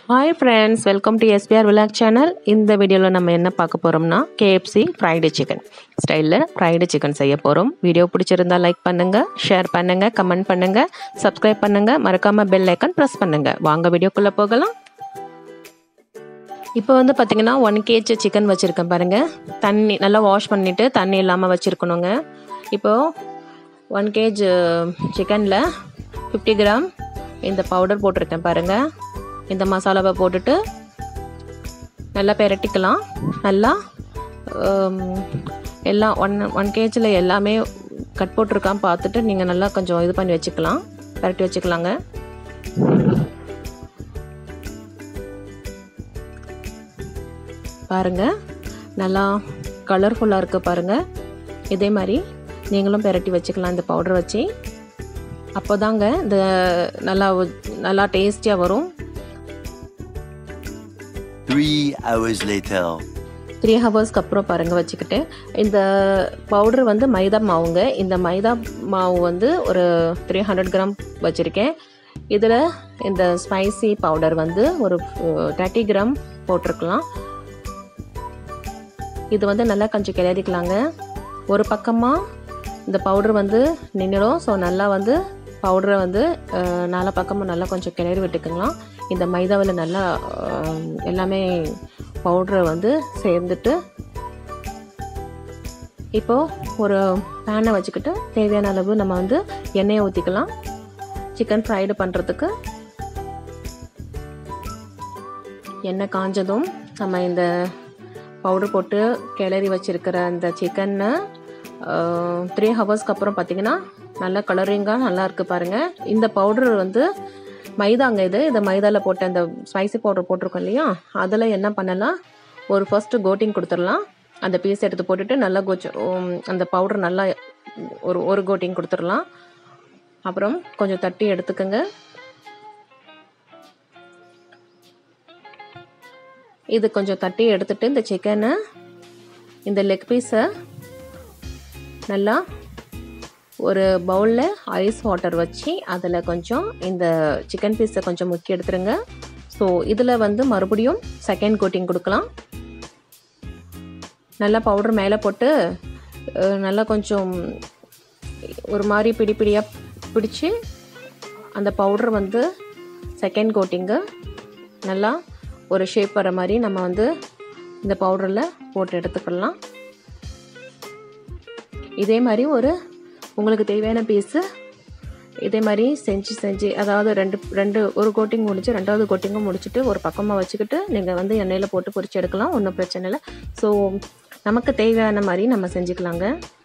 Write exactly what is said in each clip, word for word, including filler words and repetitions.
Hi friends, welcome to S B R Vlog channel. இந்த வீடியோல நம்ம என்ன பார்க்க போறோம்னா K F C fried chicken ஸ்டைல்ல fried chicken செய்ய போறோம். வீடியோ பிடிச்சிருந்தா லைக் பண்ணுங்க, ஷேர் பண்ணுங்க, கமெண்ட் பண்ணுங்க, சப்ஸ்கிரைப் பண்ணுங்க, மறக்காம பெல் ஐகான் பிரஸ் பண்ணுங்க. வாங்க வீடியோக்குள்ள போகலாம். இப்போ வந்து பாத்தீங்கன்னா one kg chicken வச்சிருக்கேன் பாருங்க. தண்ணி நல்லா வாஷ் பண்ணிட்டு தண்ணி இல்லாம வச்சிருக்கணுங்க. இப்போ one kg chickenல fifty gram இந்த பவுடர் போட்டிருக்கேன் பாருங்க. இந்த மசாலாவை போட்டுட்டு நல்லா பெரட்டிக்கலாம். நல்லா எல்லாம் ஒன் ஒன் கேஜில் எல்லாமே கட் போட்டிருக்கான்னு பார்த்துட்டு நீங்கள் நல்லா கொஞ்சம் இது பண்ணி வச்சுக்கலாம், பெரட்டி வச்சுக்கலாங்க. பாருங்கள் நல்லா கலர்ஃபுல்லாக இருக்குது பாருங்கள். இதே மாதிரி நீங்களும் பெரட்டி வச்சுக்கலாம் இந்த பவுடர் வச்சு. அப்போ தாங்க இந்த நல்லா நல்லா டேஸ்டியாக வரும். Three hours later. த்ரீ ஹவர்ஸ்க்கு அப்புறம் பாருங்கள் வச்சுக்கிட்டு இந்த பவுடர் வந்து மைதா மாவுங்க. இந்த மைதா மாவு வந்து ஒரு த்ரீ ஹண்ட்ரட் கிராம் வச்சுருக்கேன். இதில் இந்த ஸ்பைசி பவுடர் வந்து ஒரு தேர்ட்டி கிராம் போட்டிருக்கலாம். இது வந்து நல்லா கொஞ்சம் கிளறிக்கலாங்க. ஒரு பக்கமாக இந்த பவுடர் வந்து நின்றுடும். ஸோ நல்லா வந்து பவுடரை வந்து நாலா பக்கமும் நல்லா கொஞ்சம் கிளறி விட்டுக்கலாம். இந்த மைதாவில் நல்லா எல்லாமே பவுடரை வந்து சேர்ந்துட்டு இப்போது ஒரு பேனை வச்சுக்கிட்டு தேவையான அளவு நம்ம வந்து எண்ணெயை ஊற்றிக்கலாம். சிக்கன் ஃப்ரைடு பண்ணுறதுக்கு எண்ணெய் காஞ்சதும் நம்ம இந்த பவுடர் போட்டு கிளறி வச்சுருக்கிற அந்த சிக்கனை த்ரீ ஹவர்ஸ்க்கு அப்புறம் பார்த்திங்கன்னா நல்லா கலரிங்காக நல்லா இருக்குது பாருங்கள். இந்த பவுடர் வந்து மைதாங்க. இது இதை மைதாவில் போட்ட அந்த ஸ்பைசி பவுடர் போட்டிருக்கோம் இல்லையா, அதில் என்ன பண்ணலாம், ஒரு ஃபர்ஸ்ட்டு கோட்டிங் கொடுத்துடலாம். அந்த பீஸ் எடுத்து போட்டுட்டு நல்லா கோச்சு அந்த பவுடர் நல்லா ஒரு ஒரு கோட்டிங் கொடுத்துடலாம். அப்புறம் கொஞ்சம் தட்டி எடுத்துக்கோங்க. இது கொஞ்சம் தட்டி எடுத்துட்டு இந்த சிக்கனை இந்த லெக் பீஸை நல்லா ஒரு பவுலில் ஐஸ் வாட்டர் வச்சு அதில் கொஞ்சம் இந்த சிக்கன் பீஸை கொஞ்சம் முக்கி எடுத்துருங்க. ஸோ இதில் வந்து மறுபடியும் செகண்ட் கோட்டிங் கொடுக்கலாம். நல்லா பவுடர் மேலே போட்டு நல்லா கொஞ்சம் ஒரு மாதிரி பிடி பிடியாக பிடிச்சி அந்த பவுடர் வந்து செகண்ட் கோட்டிங்கு நல்லா ஒரு ஷேப் வர மாதிரி நம்ம வந்து இந்த பவுடரில் போட்டு எடுத்துக்கலாம். இதே மாதிரி ஒரு உங்களுக்கு தேவையான பீஸு இதே மாதிரி செஞ்சு செஞ்சு அதாவது ரெண்டு ரெண்டு ஒரு கோட்டிங் முடிச்சு ரெண்டாவது கோட்டிங்கும் முடிச்சுட்டு ஒரு பக்கமாக வச்சுக்கிட்டு நீங்கள் வந்து எண்ணெயில் போட்டு பொரிச்சு எடுக்கலாம். ஒன்றும் பிரச்சனை இல்லை. ஸோ நமக்கு தேவையான மாதிரி நம்ம செஞ்சுக்கலாங்க.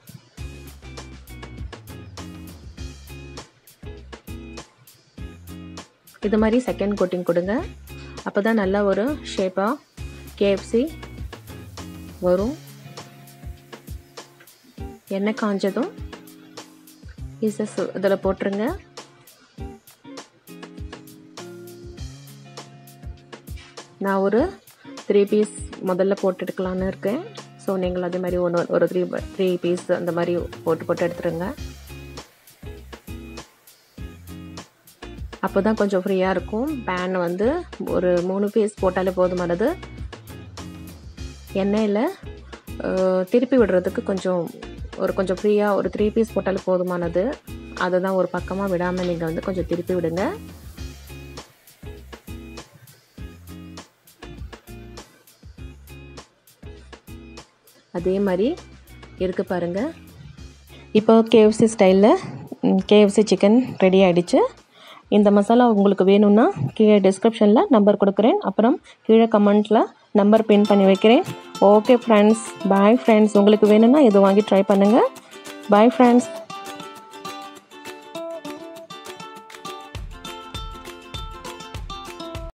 இது மாதிரி செகண்ட் கோட்டிங் கொடுங்க. அப்போ தான் நல்லா ஒரு ஷேப்பாக K F C வரும். எண்ணெய் காஞ்சதும் பீசஸ் இதில் போட்டுருங்க. நான் ஒரு த்ரீ பீஸ் முதல்ல போட்டு எடுக்கலான்னு இருக்கேன். ஸோ நீங்கள் அதே மாதிரி ஒன்று ஒரு த்ரீ த்ரீ பீஸ் அந்த மாதிரி போட்டு போட்டு எடுத்துருங்க. அப்போ தான் கொஞ்சம் ஃப்ரீயாக இருக்கும். பேன் வந்து ஒரு மூணு பீஸ் போட்டாலே போதுமானது. எண்ணெயில் திருப்பி விடுறதுக்கு கொஞ்சம் ஒரு கொஞ்சம் ஃப்ரீயாக ஒரு த்ரீ பீஸ் போட்டாலும் போதுமானது. அதை தான் ஒரு பக்கமாக விடாமல் நீங்கள் வந்து கொஞ்சம் திருப்பி விடுங்க. அதே மாதிரி இருக்குது பாருங்கள். இப்போ K F C ஸ்டைலில் K F C chicken ready ஆகிடுச்சு. இந்த மசாலா உங்களுக்கு வேணும்னா கீழே டிஸ்கிரிப்ஷனில் நம்பர் கொடுக்குறேன். அப்புறம் கீழே கமெண்ட்டில் நம்பர் பின் பண்ணி வைக்கிறேன். Okay friends, bye friends. உங்களுக்கு வேணும்னா இது வாங்கி ட்ரை பண்ணுங்கள். Bye friends.